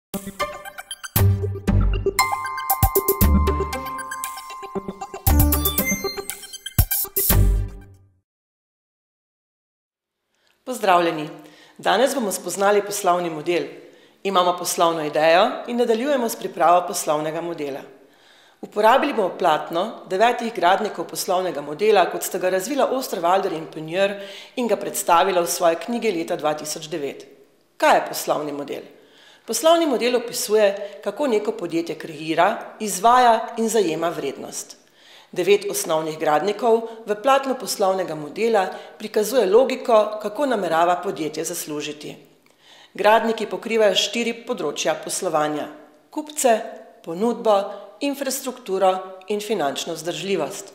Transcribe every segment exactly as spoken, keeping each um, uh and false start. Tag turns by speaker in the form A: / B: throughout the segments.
A: Pozdravljeni! Danes bomo spoznali poslovni model. Imamo poslovno idejo in nadaljujemo s pripravo poslovnega modela. Uporabili bomo platno devetih gradnikov poslovnega modela, kot sta ga razvila Osterwalder in Pigneur in ga predstavila v svoji knjigi leta dva tisoč devet. Kaj je poslovni model? Poslovni model opisuje, kako neko podjetje kreira, izvaja in zajema vrednost. Devet osnovnih gradnikov v platnu poslovnega modela prikazuje logiko, kako namerava podjetje zaslužiti. Gradniki pokrivajo štiri področja poslovanja: kupce, ponudbo, infrastrukturo in finančno vzdržljivost.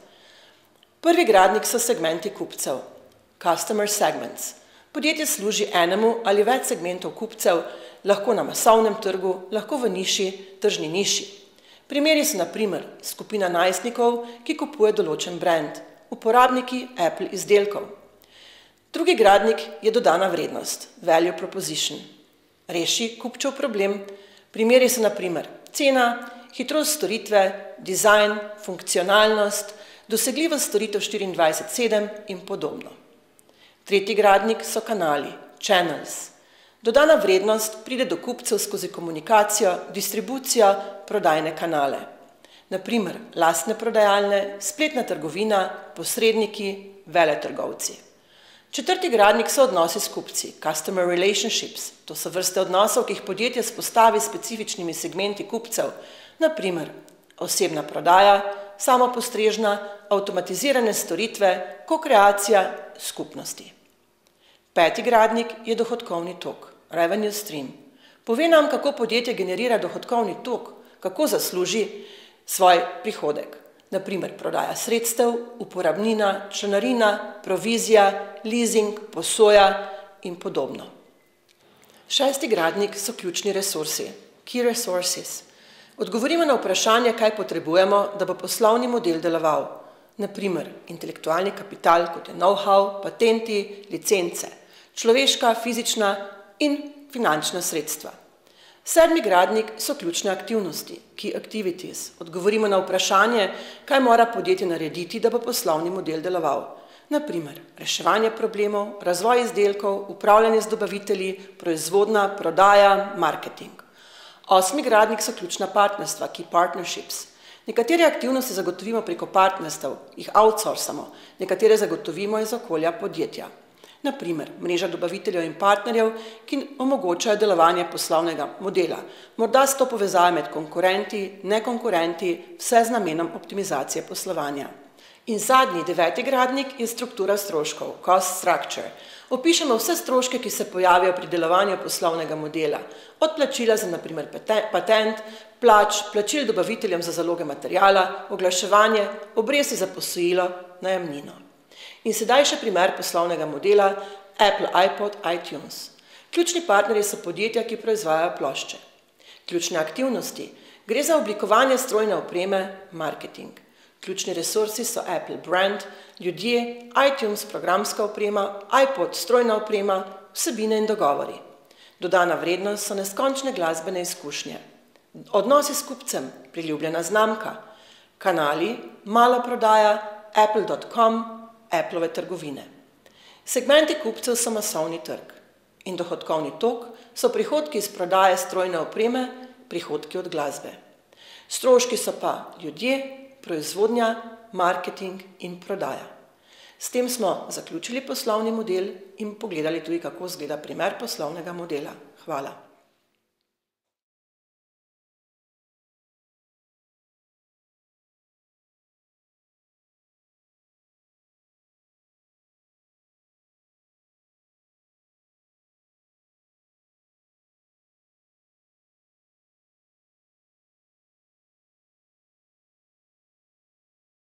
A: Prvi gradnik so segmenti kupcev, customer segments. Podjetje služi enemu ali več segmentov kupcev, lahko na masovnem trgu, lahko v niši, tržni niši. Primeri so na primer skupina najstnikov, ki kupuje določen brand, uporabniki Apple izdelkov. Drugi gradnik je dodana vrednost, value proposition. Reši kupčev problem. Primeri so na primer cena, hitrost storitve, dizajn, funkcionalnost, dosegljivost storitev štiriindvajset sedem in podobno. Tretji gradnik so kanali, channels. Dodana vrednost pride do kupcev skozi komunikacijo, distribucijo, prodajne kanale. Na primer, lastne prodajalne, spletna trgovina, posredniki, veletrgovci. Četrti gradnik so odnosi s kupci, customer relationships. To so vrste odnosov, ki jih podjetje spostavi s specifičnimi segmenti kupcev. Na primer, osebna prodaja, samopostrežna, avtomatizirane storitve, kokreacija, skupnosti. Peti gradnik je dohodkovni tok, revenue stream. Pove nam, kako podjetje generira dohodkovni tok, kako zasluži svoj prihodek. Na primer, prodaja sredstev, uporabnina, članarina, provizija, leasing, posoja in podobno. Šesti gradnik so ključni resursi, key resources. Odgovorimo na vprašanje, kaj potrebujemo, da bo poslovni model deloval. Na primer, intelektualni kapital, kot je know-how, patenti, licence, človeška, fizična in finančna sredstva. Sedmi gradnik so ključne aktivnosti, key activities. Odgovorimo na vprašanje, kaj mora podjetje narediti, da bo poslovni model deloval. Na primer, reševanje problemov, razvoj izdelkov, upravljanje z dobavitelji, proizvodnja, prodaja, marketing. Osmi gradnik so ključna partnerstva, key partnerships. Nekatere aktivnosti zagotovimo preko partnerstev, jih outsourcamo, nekatere zagotovimo iz okolja podjetja. Na primer, mreža dobaviteljev in partnerjev, ki omogočajo delovanje poslovnega modela. Morda s to povezave med konkurenti, nekonkurenti, vse z namenom optimizacije poslovanja. In zadnji, deveti gradnik je struktura stroškov, cost structure. Opišemo vse stroške, ki se pojavijo pri delovanju poslovnega modela. Od plačila za na primer patent, plač, plačil dobaviteljem za zaloge materijala, oglaševanje, obresti za posojilo, najemnino. In sedaj še primer poslovnega modela Apple, iPod, iTunes. Ključni partnerji so podjetja, ki proizvajajo plošče. Ključne aktivnosti. Gre za oblikovanje strojne opreme, marketing. Ključni resursi so Apple brand, ljudje, iTunes programska oprema, iPod strojna oprema, vsebine in dogovori. Dodana vrednost so neskončne glasbene izkušnje. Odnosi s kupcem, priljubljena znamka. Kanali, maloprodaja, apple dot com, Applove trgovine. Segmenti kupcev so masovni trg in dohodkovni tok so prihodki iz prodaje strojne opreme, prihodki od glasbe. Stroški so pa ljudje, proizvodnja, marketing in prodaja. S tem smo zaključili poslovni model in pogledali tudi, kako izgleda primer poslovnega modela. Hvala.